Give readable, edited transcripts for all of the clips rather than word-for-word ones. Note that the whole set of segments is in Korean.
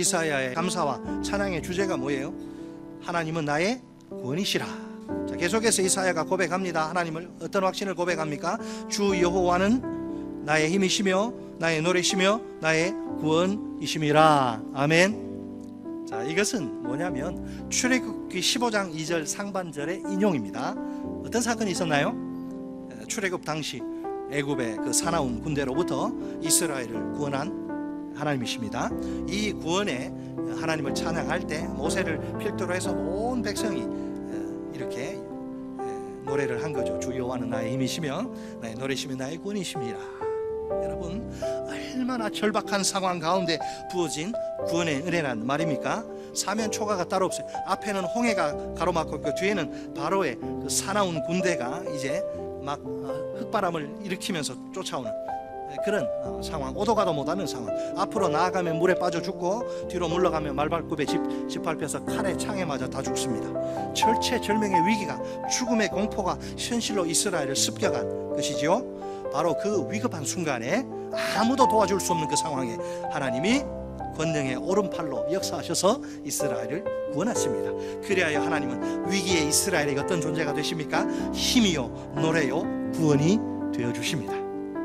이사야의 감사와 찬양의 주제가 뭐예요? 하나님은 나의 구원이시라. 자, 계속해서 이사야가 고백합니다. 하나님을 어떤 확신을 고백합니까? 주 여호와는 나의 힘이시며 나의 노래시며 나의 구원이심이라. 아멘. 자, 이것은 뭐냐면 출애굽기 15장 2절 상반절의 인용입니다. 어떤 사건이 있었나요? 출애굽 당시 애굽의 그 사나운 군대로부터 이스라엘을 구원한 하나님이십니다. 이 구원에 하나님을 찬양할 때 모세를 필두로 해서 온 백성이 이렇게 노래를 한 거죠. 주 여호와는 나의 힘이시며 나의 노래시며 나의 구원이십니다. 여러분, 얼마나 절박한 상황 가운데 부어진 구원의 은혜란 말입니까? 사면 초가가 따로 없어요. 앞에는 홍해가 가로막고 있고 뒤에는 바로의 그 사나운 군대가 이제 막 흙바람을 일으키면서 쫓아오는 그런 상황, 오도 가도 못하는 상황. 앞으로 나아가면 물에 빠져 죽고 뒤로 물러가면 말발굽에 짓밟혀서 칼에 창에 맞아 다 죽습니다. 절체절명의 위기가, 죽음의 공포가 현실로 이스라엘을 습격한 것이지요. 바로 그 위급한 순간에 아무도 도와줄 수 없는 그 상황에 하나님이 권능의 오른팔로 역사하셔서 이스라엘을 구원하십니다. 그리하여 하나님은 위기의 이스라엘에게 어떤 존재가 되십니까? 힘이요 노래요 구원이 되어주십니다.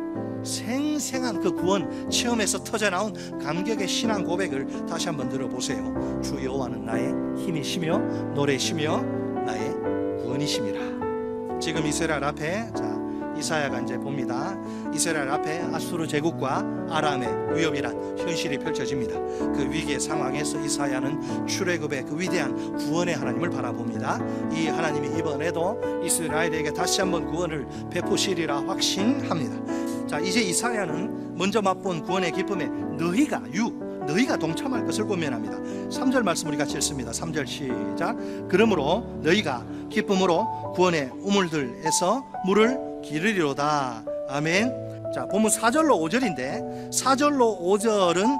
생생한 그 구원 체험에서 터져나온 감격의 신앙 고백을 다시 한번 들어보세요. 주 여호와는 나의 힘이시며 노래시며 나의 구원이심이라. 지금 이스라엘 앞에 이사야가 이제 봅니다. 이스라엘 앞에 아수르 제국과 아람의 위협이란 현실이 펼쳐집니다. 그 위기의 상황에서 이사야는 출애굽의 그 위대한 구원의 하나님을 바라봅니다. 이 하나님이 이번에도 이스라엘에게 다시 한번 구원을 베푸시리라 확신합니다. 자, 이제 이사야는 먼저 맛본 구원의 기쁨에 너희가 동참할 것을 권면합니다. 3절 말씀 우리 같이 읽습니다. 3절 시작. 그러므로 너희가 기쁨으로 구원의 우물들에서 물을 기르리로다. 아멘. 자, 본문 4절로 5절인데 4절로 5절은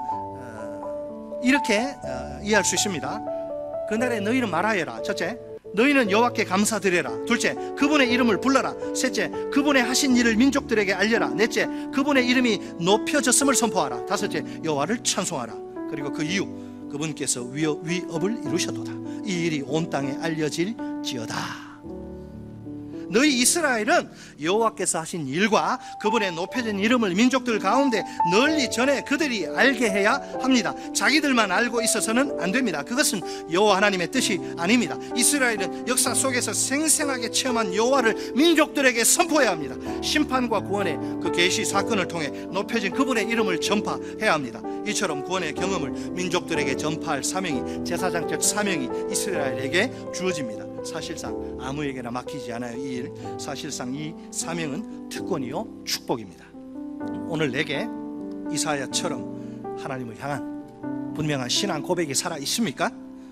이렇게 이해할 수 있습니다. 그날에 너희는 말하여라. 첫째, 너희는 여호와께 감사드려라. 둘째, 그분의 이름을 불러라. 셋째, 그분의 하신 일을 민족들에게 알려라. 넷째, 그분의 이름이 높여졌음을 선포하라. 다섯째, 여호와를 찬송하라. 그리고 그 이유, 그분께서 위업을 이루셨도다. 이 일이 온 땅에 알려질지어다. 너희 이스라엘은 여호와께서 하신 일과 그분의 높여진 이름을 민족들 가운데 널리 전해 그들이 알게 해야 합니다. 자기들만 알고 있어서는 안 됩니다. 그것은 여호와 하나님의 뜻이 아닙니다. 이스라엘은 역사 속에서 생생하게 체험한 여호와를 민족들에게 선포해야 합니다. 심판과 구원의 그 계시 사건을 통해 높여진 그분의 이름을 전파해야 합니다. 이처럼 구원의 경험을 민족들에게 전파할 사명이, 제사장적 사명이 이스라엘에게 주어집니다. 사실상 아무에게나 맡기지 않아요. 이 일, 사실상 이 사명은 특권이요 축복입니다. 오늘 내게 이사야처럼 하나님을 향한 분명한 신앙 고백이 살아 있습니까?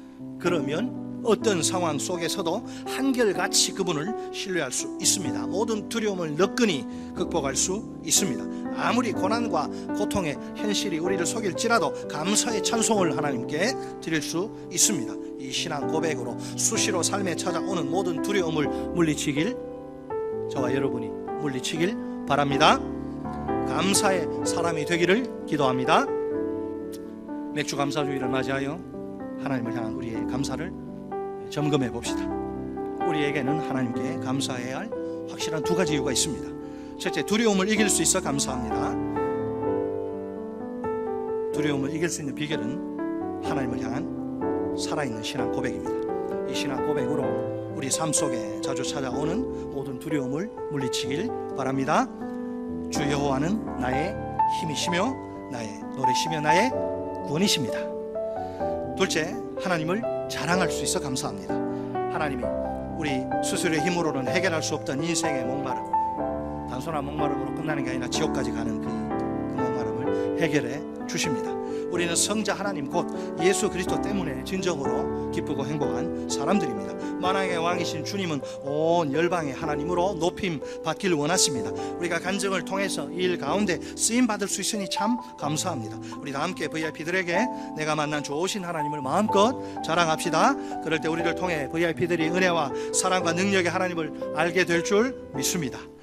그러면 어떤 상황 속에서도 한결같이 그분을 신뢰할 수 있습니다. 모든 두려움을 너끈히 극복할 수 있습니다. 아무리 고난과 고통의 현실이 우리를 속일지라도 감사의 찬송을 하나님께 드릴 수 있습니다. 이 신앙 고백으로 수시로 삶에 찾아오는 모든 두려움을 물리치길, 저와 여러분이 물리치길 바랍니다. 감사의 사람이 되기를 기도합니다. 맥주 감사주의를 맞이하여 하나님을 향한 우리의 감사를 점검해 봅시다. 우리에게는 하나님께 감사해야 할 확실한 두 가지 이유가 있습니다. 첫째, 두려움을 이길 수 있어 감사합니다. 두려움을 이길 수 있는 비결은 하나님을 향한 살아있는 신앙 고백입니다. 이 신앙 고백으로 우리 삶 속에 자주 찾아오는 모든 두려움을 물리치길 바랍니다. 주 여호와는 나의 힘이시며 나의 노래시며 나의 구원이십니다. 둘째, 하나님을 자랑할 수 있어 감사합니다. 하나님이 우리 스스로의 힘으로는 해결할 수 없던 인생의 목마름, 단순한 목마름으로 끝나는 게 아니라 지옥까지 가는 그 목마름을 해결해 주십니다. 우리는 성자 하나님 곧 예수 그리스도 때문에 진정으로 기쁘고 행복한 사람들입니다. 만왕의 왕이신 주님은 온 열방의 하나님으로 높임 받기를 원하십니다. 우리가 간증을 통해서 이 일 가운데 쓰임 받을 수 있으니 참 감사합니다. 우리 다 함께 VIP들에게 내가 만난 좋으신 하나님을 마음껏 자랑합시다. 그럴 때 우리를 통해 VIP들이 은혜와 사랑과 능력의 하나님을 알게 될 줄 믿습니다.